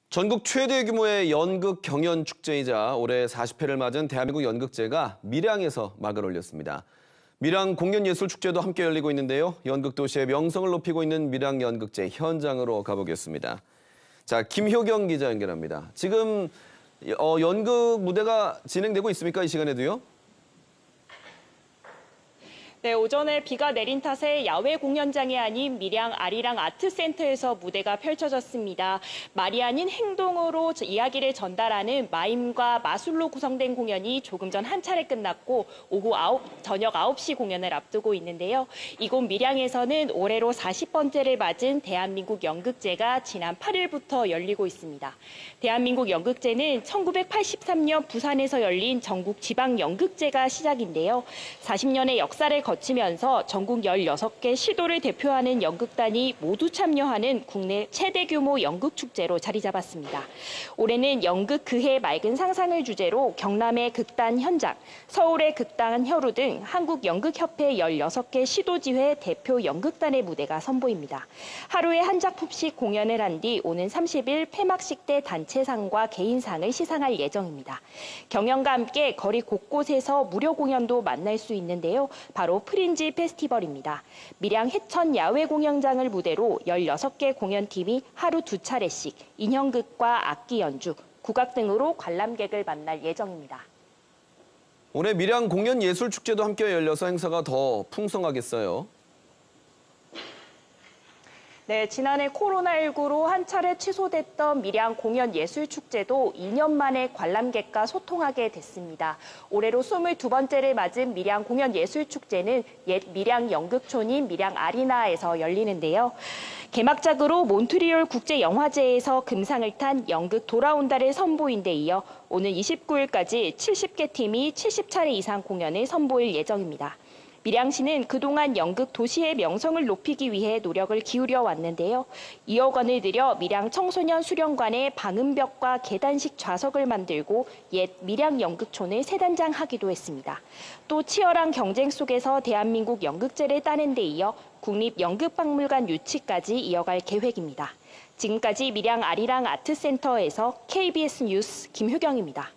전국 최대 규모의 연극 경연 축제이자 올해 40회를 맞은 대한민국 연극제가 밀양에서 막을 올렸습니다. 밀양 공연예술축제도 함께 열리고 있는데요. 연극 도시의 명성을 높이고 있는 밀양 연극제 현장으로 가보겠습니다. 자, 김효경 기자 연결합니다. 지금 연극 무대가 진행되고 있습니까? 이 시간에도요? 네, 오전에 비가 내린 탓에 야외 공연장이 아닌 밀양 아리랑 아트센터에서 무대가 펼쳐졌습니다. 말이 아닌 행동으로 이야기를 전달하는 마임과 마술로 구성된 공연이 조금 전 한 차례 끝났고 저녁 9시 공연을 앞두고 있는데요. 이곳 밀양에서는 올해로 40번째를 맞은 대한민국 연극제가 지난 8일부터 열리고 있습니다. 대한민국 연극제는 1983년 부산에서 열린 전국 지방 연극제가 시작인데요. 40년의 역사를 거치면서 전국 16개 시도를 대표하는 연극단이 모두 참여하는 국내 최대 규모 연극축제로 자리 잡았습니다. 올해는 연극 그해 맑은 상상을 주제로 경남의 극단 현장, 서울의 극단 혈우 등 한국연극협회 16개 시도지회 대표 연극단의 무대가 선보입니다. 하루에 한 작품씩 공연을 한 뒤 오는 30일 폐막식 때 단체상과 개인상을 시상할 예정입니다. 경연과 함께 거리 곳곳에서 무료 공연도 만날 수 있는데요. 바로 프린지 페스티벌입니다. 밀양 해천 야외 공연장을 무대로 16개 공연팀이 하루 2차례씩 인형극과 악기 연주, 국악 등으로 관람객을 만날 예정입니다. 올해 밀양 공연예술축제도 함께 열려서 행사가 더 풍성하겠어요. 네, 지난해 코로나19로 한 차례 취소됐던 밀양 공연예술축제도 2년 만에 관람객과 소통하게 됐습니다. 올해로 22번째를 맞은 밀양 공연예술축제는 옛 밀양 연극촌인 밀양 아리나에서 열리는데요. 개막작으로 몬트리올 국제영화제에서 금상을 탄 연극 돌아온다를 선보인 데 이어 오는 29일까지 70개 팀이 70차례 이상 공연을 선보일 예정입니다. 밀양시는 그동안 연극 도시의 명성을 높이기 위해 노력을 기울여 왔는데요. 2억 원을 들여 밀양 청소년 수련관에 방음벽과 계단식 좌석을 만들고 옛 밀양 연극촌을 재단장하기도 했습니다. 또 치열한 경쟁 속에서 대한민국 연극제를 따는 데 이어 국립연극박물관 유치까지 이어갈 계획입니다. 지금까지 밀양 아리랑 아트센터에서 KBS 뉴스 김효경입니다.